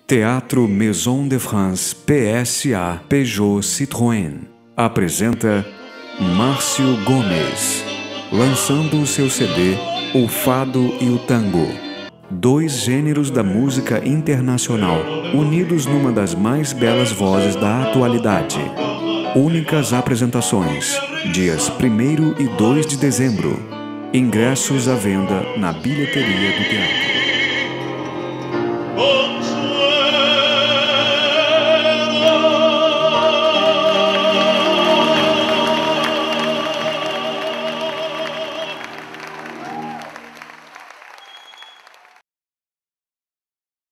Teatro Maison de France PSA Peugeot Citroën apresenta Márcio Gomes, lançando o seu CD O Fado e o Tango, dois gêneros da música internacional, unidos numa das mais belas vozes da atualidade. Únicas apresentações, dias 1º e 2 de dezembro. Ingressos à venda na bilheteria do teatro.